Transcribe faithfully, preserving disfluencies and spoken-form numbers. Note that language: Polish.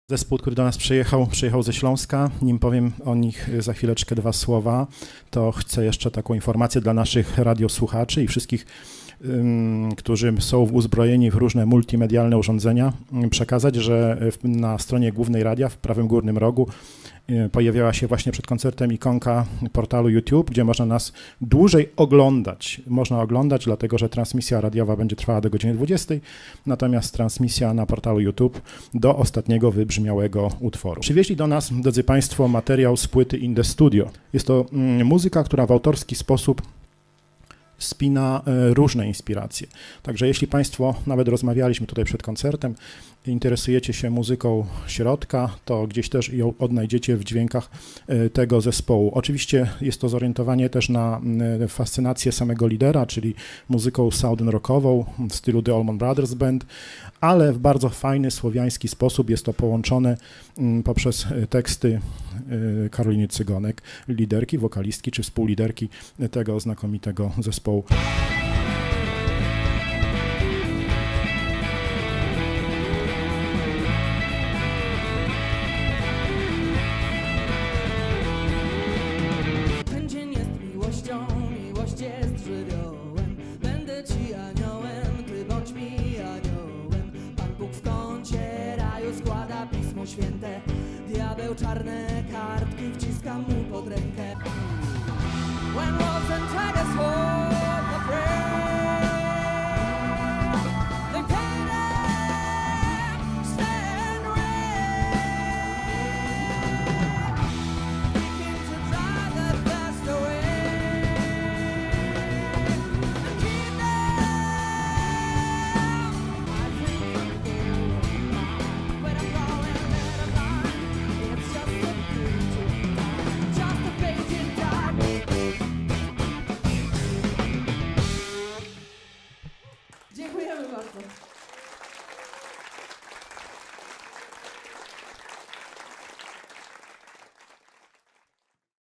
Zespół, który do nas przyjechał, przyjechał ze Śląska. Nim powiem o nich za chwileczkę dwa słowa, to chcę jeszcze taką informację dla naszych radiosłuchaczy i wszystkich, um, którzy są uzbrojeni w różne multimedialne urządzenia, przekazać, że na stronie głównej radia w prawym górnym rogu pojawiała się właśnie przed koncertem ikonka portalu YouTube, gdzie można nas dłużej oglądać. Można oglądać, dlatego że transmisja radiowa będzie trwała do godziny dwudziestej, natomiast transmisja na portalu YouTube do ostatniego wybrzmiałego utworu. Przywieźli do nas, drodzy Państwo, materiał z płyty In The Studio. Jest to mm, muzyka, która w autorski sposób spina e, różne inspiracje. Także jeśli Państwo, nawet rozmawialiśmy tutaj przed koncertem, interesujecie się muzyką środka, to gdzieś też ją odnajdziecie w dźwiękach e, tego zespołu. Oczywiście jest to zorientowanie też na e, fascynację samego lidera, czyli muzyką southern rockową w stylu The Allman Brothers Band, ale w bardzo fajny, słowiański sposób jest to połączone m, poprzez teksty e, Karoliny Cygonek, liderki, wokalistki czy współliderki tego znakomitego zespołu. Dzień jest miłością, miłość jest żywiołem. Będę ci aniołem, ty bądź mi aniołem. Pan Bóg w kącie raju składa Pismo Święte. Diabeł czarne kartki wciska mu pod rękę. When wolves and tigers hold the prey, they pay them, stand ready. They came to drive that thirst away and keep them. I think I'm going, but I'm going at a line. It's just a page in time, just a page in time. Dziękujemy bardzo.